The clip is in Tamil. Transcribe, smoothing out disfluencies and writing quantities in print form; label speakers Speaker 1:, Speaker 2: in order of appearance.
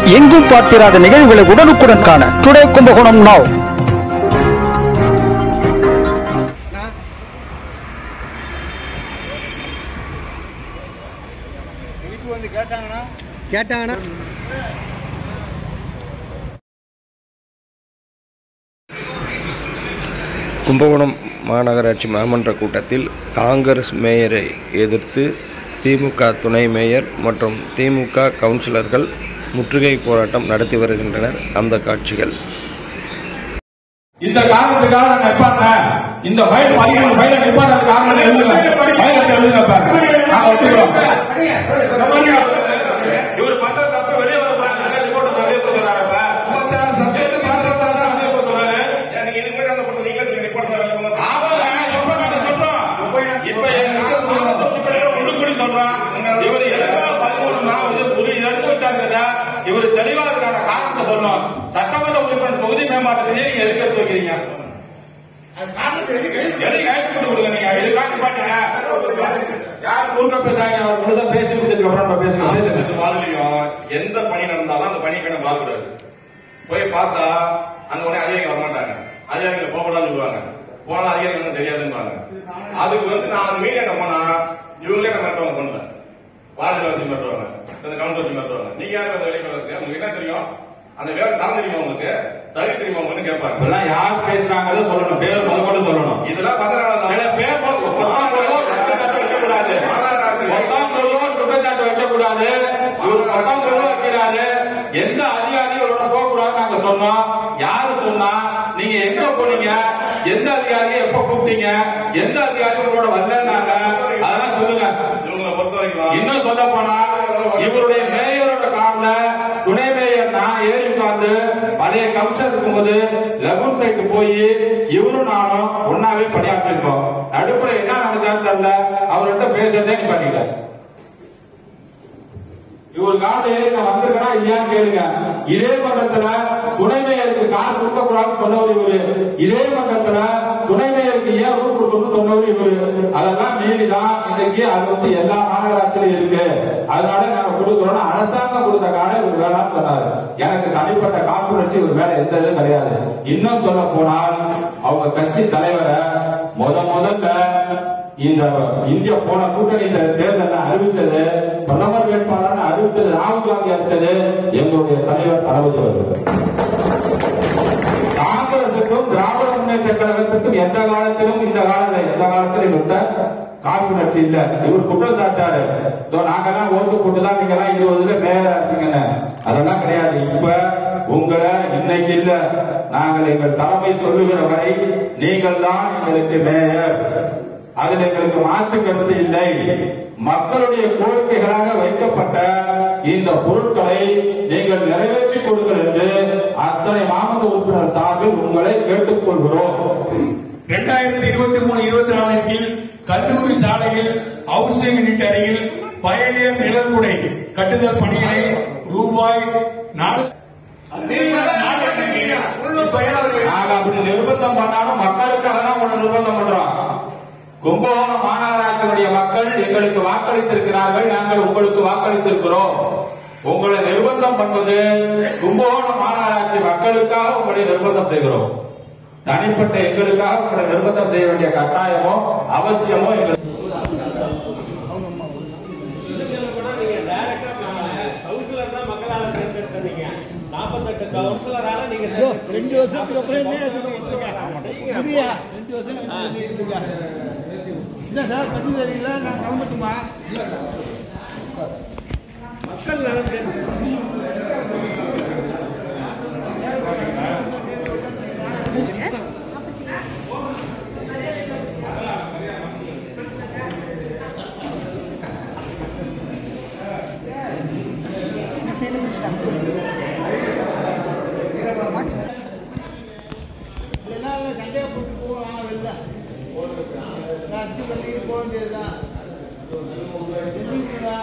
Speaker 1: எங்கும் பார்த்திராத நிகழ்வுகளை உடனுக்குடன் காண டுடே கும்பகோணம் நவ்.
Speaker 2: கேட்டாங்கன்னா
Speaker 3: கும்பகோணம் மாநகராட்சி மாமன்ற கூட்டத்தில் காங்கிரஸ் மேயரை எதிர்த்து திமுக துணை மேயர் மற்றும் திமுக கவுன்சிலர்கள் முற்றுகை போராட்டம் நடத்தி வருகின்றனர். அந்த காட்சிகள்.
Speaker 4: இந்த காரணத்துக்காக நான் நிப்பாட்டினேன். இந்த ஃபைல் 13 ஃபைலை நிப்பாட்டது காரணம் எழுதுங்க. நாங்க ஒத்துக்கிறோம். இவர் பண்ற தப்பு வெளியே வரக்கூடாது. ரிப்போர்ட் வெளியே சொல்றாரு. 36 சப்ஜெக்ட் பாத்துறதா தான் வெளியே சொல்றாரு. எனக்கு இது கூட அந்த போட்டு நீங்க ரிப்போர்ட் சொல்றீங்க. ஆமாங்க, எப்ப நாங்க சொல்றோம். இப்ப உள்ளுக்குடி சொல்றோம். இவர் எதுக்காக 13 நாள் ஒரு எடுத்து வச்சாருங்க. இவர் தெளிவா அதுக்கான காரணத்தை சொல்லணும். சட்டமன்ற உறுப்பினர் தொகுதி மேம்பாட்டுக்கு நீங்க எதுக்கு எடுத்து வைக்கிறீங்க? எந்த பணி நடந்தாலும் அந்த பணிக்கான பாதுகாப்பு போய் பார்த்தா அங்க உடனே அதிகாரிகள் வரமாட்டாங்க. அதிகாரிகள் போகக்கூடாதுன்னு சொல்லுவாங்க. போனா அதிகாரிகள் தெரியாதுன்னு அதுக்கு நான் மீடியா போனா இவங்களே நம்ம மற்றவங்க பண்ணுவேன். வார்டு வச்சு மட்டுவாங்க, கவுன்சில் வச்சு மட்டுவாங்க. நீங்க யாரும் அந்த வேலைக்கு வர்றது உங்களுக்கு என்ன தெரியும்? அந்த வேலை தான் தெரியுமா உங்களுக்கு? தகுதி தெரியுமா உங்களுக்கு கேட்பாங்க. இதெல்லாம் யார் பேசுறாங்க சொல்லணும். பேர் முதல்ல சொல்லணும். இதெல்லாம் பேர் வைக்கக்கூடாது. குற்றச்சாட்டு வைக்கக்கூடாது. வைக்கிறாரு. எந்த அதிகாரிகளோட போக கூடாது நாங்க சொன்னோம். யாரு சொன்னா? நீங்க எங்க போனீங்க? எந்த அதிகாரியை எப்ப கூப்பிட்டீங்க? எந்த அதிகாரிகளோட வரலன்னாங்க? அதெல்லாம் சொல்லுங்க. இவங்களை பொறுத்த வரைக்கும் இன்னும் சொல்ல போனா இவருடைய மேயரோட காரண துணை மேயர் நான் ஏறி உட்கார்ந்து பழைய கமிஷன் இருக்கும்போது லெவன் சைட்டு போய் இவரும் நானும் ஒன்னாவே பணியாற்றிருக்கோம். நடுப்புற என்ன நடந்தாலும் தெரியல. அவர்கிட்ட பேசுறதே நீ பண்ணிட்ட. இவரு கார்டு ஏறி நான் வந்திருக்கா இல்லையான்னு கேளுங்க. இதே மன்றத்துல துணை மேயருக்கு கார் கொடுக்க கூடாதுன்னு சொன்னவர் இவரு. இதே மன்றத்துல துணை மேயருக்கு ஏன் ரூட் கொடுக்கணும்னு சொன்னவர் இவரு. அதெல்லாம் மீறிதான் இன்னைக்கு அது எல்லா மாநகராட்சியிலும் இருக்கு. அதனால நாங்க கொடுக்கிறோம். அரசாங்கம் கொடுத்த காரை இவர் வேணாம்னு சொன்னாரு. எனக்கு தனிப்பட்ட காழ்ப்புணர்ச்சி ஒரு வேலை எந்த இதுவும் கிடையாது. இன்னும் சொல்ல போனால் அவங்க கட்சி தலைவரை முதல்ல இந்த இந்தியா போன கூட்டணி தேர்தல் அறிவிச்சது, பிரதமர் வேட்பாளர் அறிவிச்சது ராகுல் காந்தி அறிவிச்சது எங்களுடைய தலைவர் தளபதி அவர்கள். காங்கிரசுக்கும் திராவிட முன்னேற்ற கழகத்துக்கும் எந்த காலத்திலும் இந்த காலத்தில் எந்த காலத்திலும் விட்ட காழ்ப்புணர்ச்சி இல்ல. இவர் குற்றம் சாட்டாரு. நாங்கெல்லாம் ஓட்டு போட்டுதான் நீங்க எல்லாம் 20 மேயரா இருக்கீங்கன்னு. அதெல்லாம் கிடையாது. இப்ப உங்களை இன்னைக்கு இல்ல, நாங்கள் எங்கள் தலைமை சொல்லுகிற வரை நீங்கள் தான் எங்களுக்கு மேயர். அதில் எங்களுக்கு மாற்று கருத்து இல்லை. மக்களுடைய கோரிக்கைகளாக வைக்கப்பட்ட இந்த பொருட்களை நீங்கள் நிறைவேற்றிக் கொடுங்கள் என்று அத்தனை மாவட்ட உறுப்பினர் சார்பில் உங்களை கேட்டுக்கொள்கிறோம்.
Speaker 5: 2023-24 கீழ் கல்லூரி சாலையில் ஹவுசிங் யூனிட் அருகில் பயணியர் நிழற்குடை கட்டுதல் பணிகளை ரூபாய் 4
Speaker 4: அப்படி நிர்பந்தம் பண்ணாலும் மக்களுக்காக தான் ஒன்று நிர்பந்தம் பண்றோம். கும்பகோணம் மாநகராட்சியினுடைய மக்கள் எங்களுக்கு வாக்களித்திருக்கிறார்கள். நாங்கள் உங்களுக்கு வாக்களித்திருக்கிறோம். உங்களை நிர்பந்தம் பண்ணுவது கும்பகோணம் மாநகராட்சி மக்களுக்காக உங்களை நிர்பந்தம் செய்கிறோம். தனிப்பட்ட எங்களுக்காக உங்களை நிர்பந்தம் செய்ய வேண்டிய கட்டாயமோ அவசியமோ எங்களுக்கு
Speaker 2: மக்களால் தேர்ந்தெடுத்தீங்க. 48 கவுன்சிலரால நீங்க 2 வருஷத்துக்கு அப்புறம் என்ன 2 வருஷம் இல்ல சார் பத்தி தெரியல. நான் கிளம்பட்டுமா? மக்கள் நலன் சண்டையை போட்டு போவாங்க. வெளில அச்சு பண்ணிட்டு போக வேண்டியதுதான்.